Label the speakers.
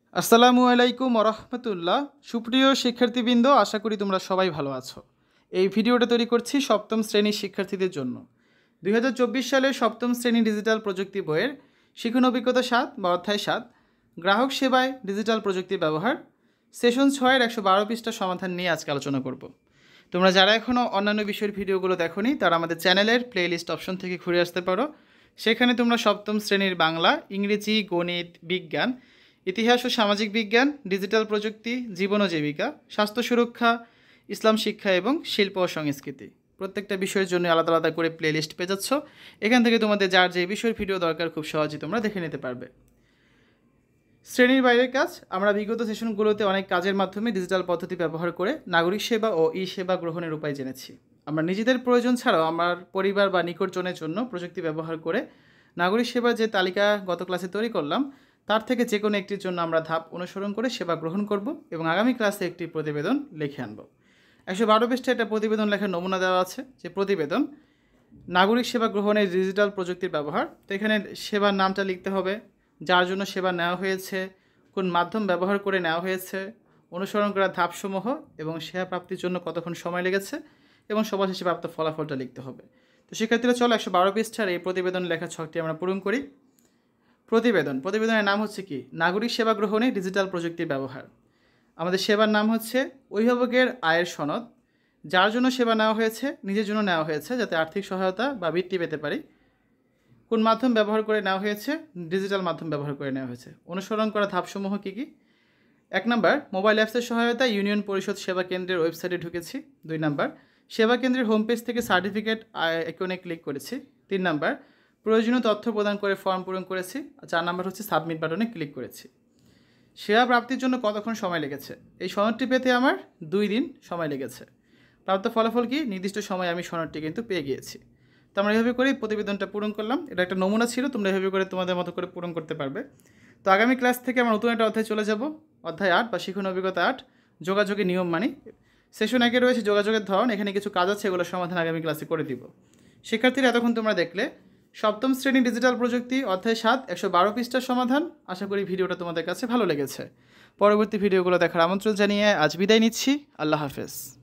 Speaker 1: আসসালামু আলাইকুম ওরহমতুল্লাহ। সুপ্রিয় শিক্ষার্থীবৃন্দ, আশা করি তোমরা সবাই ভালো আছো। এই ভিডিওটা তৈরি করছি সপ্তম শ্রেণীর শিক্ষার্থীদের জন্য। 2024 সালের সপ্তম শ্রেণী ডিজিটাল প্রযুক্তি বইয়ের শিখন অভিজ্ঞতা 7 বা অধ্যায় 7 গ্রাহক সেবায় ডিজিটাল প্রযুক্তির ব্যবহার সেশন 6-এর 112 পৃষ্ঠা সমাধান নিয়ে আজকে আলোচনা করব। তোমরা যারা এখনও অন্যান্য বিষয়ের ভিডিওগুলো দেখোনি তারা আমাদের চ্যানেলের প্লেলিস্ট অপশন থেকে ঘুরে আসতে পারো। সেখানে তোমরা সপ্তম শ্রেণীর বাংলা, ইংরেজি, গণিত, বিজ্ঞান, ইতিহাস ও সামাজিক বিজ্ঞান, ডিজিটাল প্রযুক্তি, জীবন ও জীবিকা, স্বাস্থ্য সুরক্ষা, ইসলাম শিক্ষা এবং শিল্প ও সংস্কৃতি প্রত্যেকটা বিষয়ের জন্য আলাদা আলাদা করে প্লেলিস্ট পেয়ে যাচ্ছ। এখান থেকে তোমাদের যার যে বিষয়ের ভিডিও দরকার খুব সহজেই তোমরা দেখে নিতে পারবে। শ্রেণীর বাইরের কাজ, আমরা বিগত সেশনগুলোতে অনেক কাজের মাধ্যমে ডিজিটাল পদ্ধতি ব্যবহার করে নাগরিক সেবা ও ই সেবা গ্রহণের উপায় জেনেছি। আমরা নিজেদের প্রয়োজন ছাড়াও আমার পরিবার বা নিকটজনের জন্য প্রযুক্তি ব্যবহার করে নাগরিক সেবার যে তালিকা গত ক্লাসে তৈরি করলাম তার থেকে যে কোনো একটির জন্য আমরা ধাপ অনুসরণ করে সেবা গ্রহণ করব এবং আগামী ক্লাসে একটি প্রতিবেদন লিখে আনব। 112 পৃষ্ঠায় একটা প্রতিবেদন লেখার নমুনা দেওয়া আছে, যে প্রতিবেদন নাগরিক সেবা গ্রহণের ডিজিটাল প্রযুক্তির ব্যবহার। তো এখানে সেবার নামটা লিখতে হবে, যার জন্য সেবা নেওয়া হয়েছে, কোন মাধ্যম ব্যবহার করে নেওয়া হয়েছে, অনুসরণ করা ধাপসমূহ এবং সেবা প্রাপ্তির জন্য কতক্ষণ সময় লেগেছে এবং সবার শেষে প্রাপ্ত ফলাফলটা লিখতে হবে। তো শিক্ষার্থীরা চলো 112 পৃষ্ঠার এই প্রতিবেদন লেখার ছকটি আমরা পূরণ করি। প্রতিবেদনের নাম হচ্ছে কি, নাগরিক সেবা গ্রহণে ডিজিটাল প্রযুক্তির ব্যবহার। আমাদের সেবার নাম হচ্ছে অভিভাবকের আয়ের সনদ, যার জন্য সেবা নেওয়া হয়েছে, নিজের জন্য নেওয়া হয়েছে যাতে আর্থিক সহায়তা বা বৃত্তি পেতে পারি। কোন মাধ্যম ব্যবহার করে নেওয়া হয়েছে, ডিজিটাল মাধ্যম ব্যবহার করে নেওয়া হয়েছে। অনুসরণ করা ধাপসমূহ কী কী? 1 নাম্বার, মোবাইল অ্যাপসের সহায়তায় ইউনিয়ন পরিষদ সেবা কেন্দ্রের ওয়েবসাইটে ঢুকেছি। 2 নাম্বার, সেবা কেন্দ্রের হোম পেজ থেকে সার্টিফিকেট আইকনে ক্লিক করেছি। 3 নাম্বার, প্রয়োজনীয় তথ্য প্রদান করে ফর্ম পূরণ করেছি। 4 নাম্বার হচ্ছে সাবমিট বাটনে ক্লিক করেছি। সেবা প্রাপ্তির জন্য কতক্ষণ সময় লেগেছে? এই সনদটি পেতে আমার 2 দিন সময় লেগেছে। প্রাপ্ত ফলাফল কি? নির্দিষ্ট সময়ে আমি সনদটি কিন্তু পেয়ে গিয়েছি। তো আমরা এভাবে করেই প্রতিবেদনটা পূরণ করলাম। এটা একটা নমুনা ছিল, তোমরা এভাবে করে তোমাদের মতো করে পূরণ করতে পারবে। তো আগামী ক্লাস থেকে আমরা নতুন একটা অধ্যায় চলে যাব, অধ্যায় 8 বা শিখন অভিজ্ঞতা 8 যোগাযোগের নিয়ম মানি। সেশন 1-এ রয়েছে যোগাযোগের ধরন, এখানে কিছু কাজ আছে, এগুলোর সমাধান আগামী ক্লাসে করে দিব। শিক্ষার্থীরা এতক্ষণ তোমরা দেখলে সপ্তম শ্রেণী ডিজিটাল প্রযুক্তি অধ্যায় 7 112 পৃষ্ঠার সমাধান। আশা করি ভিডিওটা তোমাদের কাছে ভালো লেগেছে। পরবর্তী ভিডিওগুলো দেখার আমন্ত্রণ জানিয়ে আজ বিদায় নিচ্ছি। আল্লাহ হাফেজ।